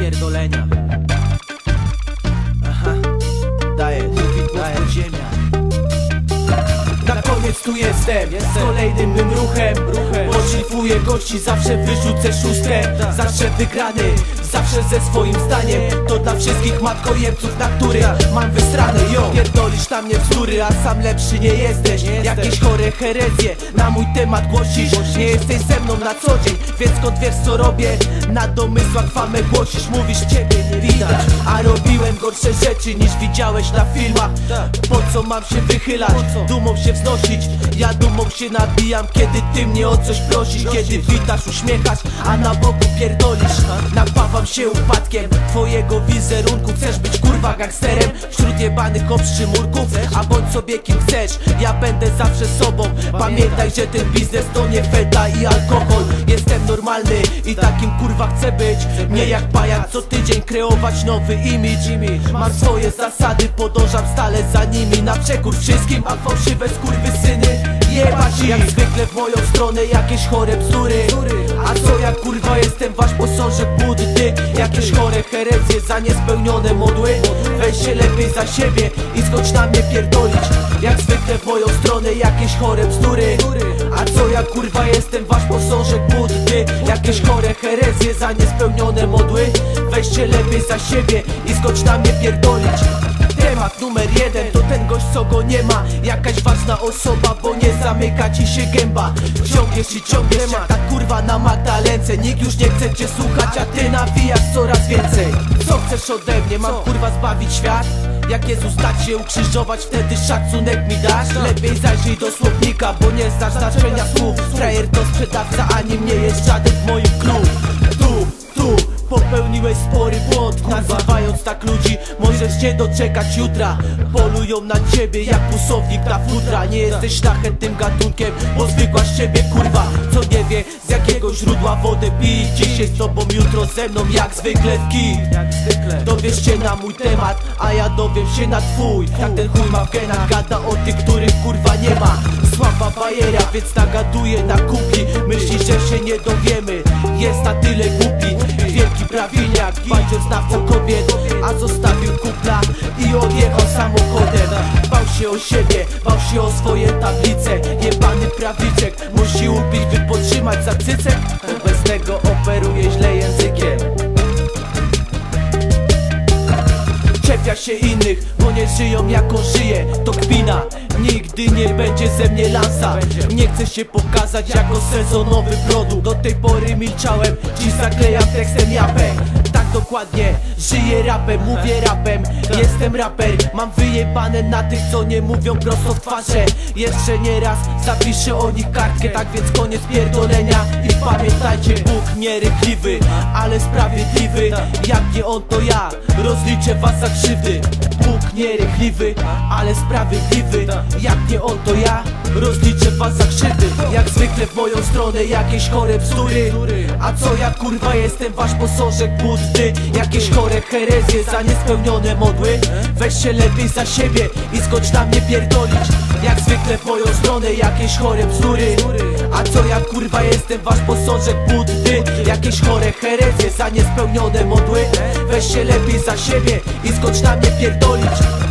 pierdolenia. Aha, dajesz ziemia. Na koniec tu jestem, z kolejnym mym ruchem poszlifuję gości, zawsze wyrzucę szóstkę. Zawsze wygrany, zawsze ze swoim zdaniem. To dla wszystkich matkojebców, na których mam wysrane. Pierdolisz na mnie bzdury, a sam lepszy nie jesteś. Jakieś chore herezje na mój temat głosisz. Nie jesteś ze mną na co dzień, więc skąd wiesz co robię? Na domysłach famę głosisz, mówisz ciebie nie widać. A robiłem gorsze rzeczy niż widziałeś na filmach. Po co mam się wychylać, dumą się wznosić? Ja dumą się nabijam, kiedy ty mnie o coś prosisz. Kiedy witasz, uśmiechasz, a na boku pierdolisz. Napawam się upadkiem twojego wizerunku. Chcesz być kurwa gangsterem wśród jebanych obszczymurków? A bądź sobie kim chcesz, ja będę zawsze sobą. Pamiętaj, że ten biznes to nie feta i alkohol. Jestem normalny i takim kurwa chcę być. Nie jak pajac co tydzień kreować nowy imidż. Mam swoje zasady, podążam stale za nimi. Na przekór wszystkim, a fałszywe skurwysyny jebać ich. Jak zwykle w moją stronę jakieś chore bzdury. A co ja kurwa jestem wasz posążek Buddy. Jakieś chore herezje za niespełnione modły. Weź się lepiej za siebie i skocz na mnie pierdolić. Jak zwykle w moją stronę jakieś chore bzdury. A co ja kurwa jestem wasz posążek Buddy. Jakieś chore herezje za niespełnione modły. Weź się lepiej za siebie i skocz na mnie pierdolić. Temat numer 1 to ten gość co go nie ma. Jakaś ważna osoba, bo nie zamyka ci się gęba. Ciągniesz i ciągniesz jak ta kurwa na Magdalence. Nikt już nie chce cię słuchać, a ty nawijasz coraz więcej. Co chcesz ode mnie? Mam kurwa zbawić świat? Jak Jezus dać się ukrzyżować, wtedy szacunek mi dasz? Lepiej zajrzyj do słownika, bo nie znasz znaczenia słów. Frajer to sprzedawca, ani nie jest żaden w moim klub. Tu popełniłeś spory błąd, nazywając tak ludzi. Możesz nie doczekać jutra. Polują na ciebie jak pusownik na futra. Nie jesteś szlachetnym gatunkiem, bo zwykła z ciebie kurwa, co nie wie z jakiego źródła wodę pij. Dzisiaj z tobą, jutro ze mną, jak zwykle w kij. Dowiesz się na mój temat, a ja dowiem się na twój. Jak ten chuj ma w genach, gada o tych, których kurwa nie ma. Słaba bajera, więc nagaduje na kupi. Myśli, że się nie dowiemy, jest na tyle głupi. Wielki prawilniak, znawca kobiet, a zostawił kupla i odjechał samochodem. Bał się o siebie, bał się o swoje tablice. Jebany prawiczek musi upić, by potrzymać za cycek. Bez tego operuje źle językiem. Czepia się innych, bo nie żyją jak on żyje. To kpina, nigdy nie będzie ze mnie lansa. Nie chcę się pokazać jako sezonowy produkt. Do tej pory milczałem, dziś zaklejam tekstem japę. Tak dokładnie, żyję rapem, mówię rapem. Jestem raper, mam wyjebane na tych, co nie mówią prosto w twarze. Jeszcze nie raz zapiszę o nich kartkę. Tak więc koniec pierdolenia i pamiętajcie, Bóg nierychliwy, ale sprawiedliwy. Jak nie on, to ja rozliczę was za krzywdy. Bóg nierychliwy, ale sprawiedliwy. Jak nie on, to ja rozliczę was za krzywdy. Jak zwykle w moją stronę jakieś chore bzdury. A co ja kurwa jestem wasz posążek Buddy. Jakieś chore herezje za niespełnione modły. Weź się lepiej za siebie i skocz na mnie pierdolić. Jak zwykle w moją stronę jakieś chore bzdury. A co ja kurwa jestem wasz posążek Buddy. Jakieś chore herezje za niespełnione modły. Weź się lepiej za siebie i skocz na mnie pierdolić.